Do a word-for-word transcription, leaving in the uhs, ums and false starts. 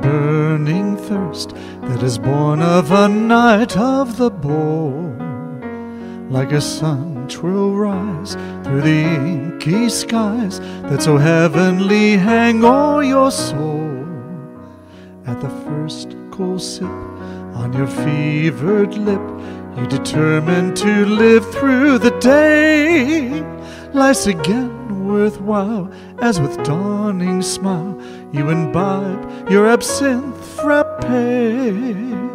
burning thirst that is born of a night of the bowl. Like a sun twill rise through the inky skies that so heavenly hang o'er your soul. At the first cold sip on your fevered lip, you determine to live through the day. Life's again worthwhile, as with dawning smile you imbibe your absinthe frappe.